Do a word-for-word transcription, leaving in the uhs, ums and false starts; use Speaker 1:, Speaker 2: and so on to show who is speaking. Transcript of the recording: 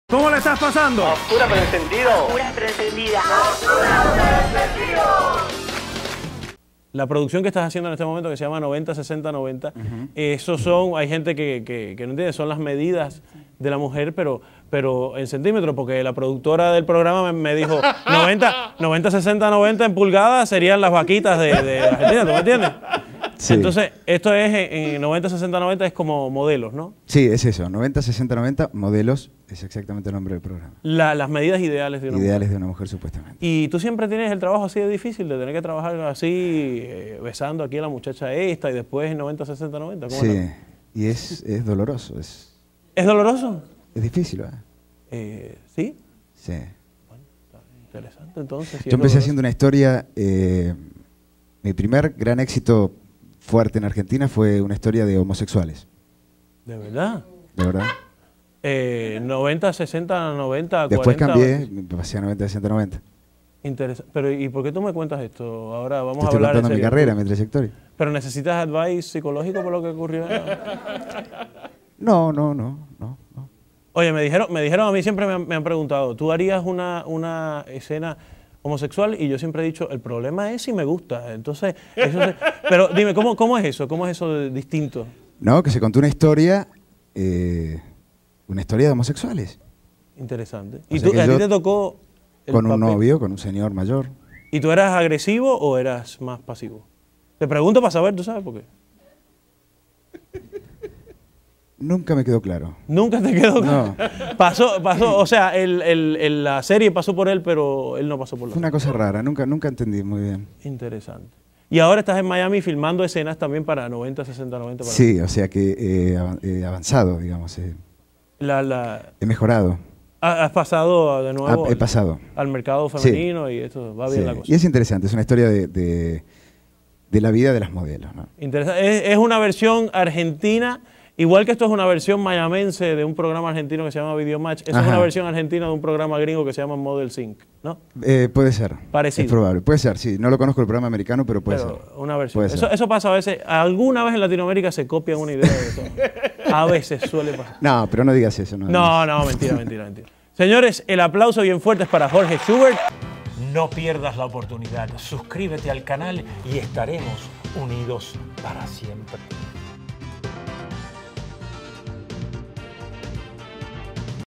Speaker 1: ¿Cómo le estás pasando?
Speaker 2: Oscura pero encendido.
Speaker 3: Oscura pero encendida.
Speaker 1: La producción que estás haciendo en este momento, que se llama noventa sesenta noventa, uh-huh. Esos son, hay gente que, que, que no entiende, son las medidas de la mujer, pero, pero en centímetros, porque la productora del programa me, me dijo noventa sesenta noventa en pulgadas serían las vaquitas de, de Argentina, ¿tú me entiendes? Sí. Entonces, esto es en noventa sesenta noventa es como modelos, ¿no?
Speaker 4: Sí, es eso, noventa sesenta noventa modelos, es exactamente el nombre del programa.
Speaker 1: La, las medidas ideales de una
Speaker 4: Ideales
Speaker 1: mujer.
Speaker 4: de una mujer, supuestamente.
Speaker 1: ¿Y tú siempre tienes el trabajo así de difícil, de tener que trabajar así, eh, besando aquí a la muchacha esta y después en noventa sesenta noventa?
Speaker 4: Sí, es y es, es doloroso. Es,
Speaker 1: ¿Es doloroso?
Speaker 4: Es difícil, ¿verdad?
Speaker 1: Eh, ¿Sí?
Speaker 4: Sí.
Speaker 1: Bueno, está interesante entonces. Si
Speaker 4: Yo empecé haciendo una historia, eh, mi primer gran éxito fuerte en Argentina fue una historia de homosexuales.
Speaker 1: ¿De verdad?
Speaker 4: De verdad.
Speaker 1: Eh, noventa, sesenta, noventa,
Speaker 4: Después
Speaker 1: cuarenta,
Speaker 4: cambié, me pasé a noventa, sesenta, noventa.
Speaker 1: Interesante. Pero ¿y por qué tú me cuentas esto? Ahora vamos
Speaker 4: Te
Speaker 1: a
Speaker 4: estoy
Speaker 1: hablar
Speaker 4: contando
Speaker 1: en
Speaker 4: mi
Speaker 1: serio.
Speaker 4: carrera, mi trayectoria.
Speaker 1: ¿Pero necesitas advice psicológico por lo que ocurrió?
Speaker 4: No, no, no, no, no.
Speaker 1: Oye, me dijeron, me dijeron a mí, siempre me han, me han preguntado, ¿tú harías una, una escena homosexual? Y yo siempre he dicho, el problema es si me gusta. Entonces, eso se, pero dime, ¿cómo, ¿cómo es eso? ¿Cómo es eso de distinto?
Speaker 4: No, que se contó una historia, eh, una historia de homosexuales.
Speaker 1: Interesante.
Speaker 4: O
Speaker 1: ¿Y
Speaker 4: sea
Speaker 1: tú,
Speaker 4: que
Speaker 1: a ti
Speaker 4: yo,
Speaker 1: te tocó el
Speaker 4: con un
Speaker 1: papel?
Speaker 4: novio, con un señor mayor.
Speaker 1: ¿Y tú eras agresivo o eras más pasivo? Te pregunto para saber, ¿tú sabes por qué?
Speaker 4: Nunca me quedó claro.
Speaker 1: ¿Nunca te quedó claro?
Speaker 4: No.
Speaker 1: Pasó, pasó, o sea, el, el, el, la serie pasó por él, pero él no pasó por la
Speaker 4: Fue una cosa rara, nunca, nunca entendí muy bien.
Speaker 1: Interesante. Y ahora estás en Miami filmando escenas también para noventa, sesenta, noventa. Para
Speaker 4: sí, o sea que eh, he avanzado, digamos. Eh.
Speaker 1: La, la...
Speaker 4: He mejorado.
Speaker 1: ¿Has pasado de nuevo
Speaker 4: ha, he pasado.
Speaker 1: Al, al mercado femenino? Sí. Y esto va bien
Speaker 4: sí.
Speaker 1: la cosa?
Speaker 4: Y es interesante, es una historia de, de, de la vida de las modelos, ¿no?
Speaker 1: Interesante. Es, es una versión argentina. Igual que esto es una versión mayamense de un programa argentino que se llama Video Match, eso es una versión argentina de un programa gringo que se llama Model Sync, ¿no?
Speaker 4: Eh, puede ser.
Speaker 1: Parecido.
Speaker 4: Es probable. Puede ser, sí. No lo conozco el programa americano, pero puede
Speaker 1: pero
Speaker 4: ser.
Speaker 1: Una versión.
Speaker 4: Puede
Speaker 1: eso,
Speaker 4: ser.
Speaker 1: eso pasa a veces. Alguna vez en Latinoamérica se copian una idea de todo. A veces suele pasar.
Speaker 4: No, pero no digas eso. No,
Speaker 1: no, no, mentira, mentira, mentira. Señores, el aplauso bien fuerte es para Jorge Schubert.
Speaker 5: No pierdas la oportunidad. Suscríbete al canal y estaremos unidos para siempre.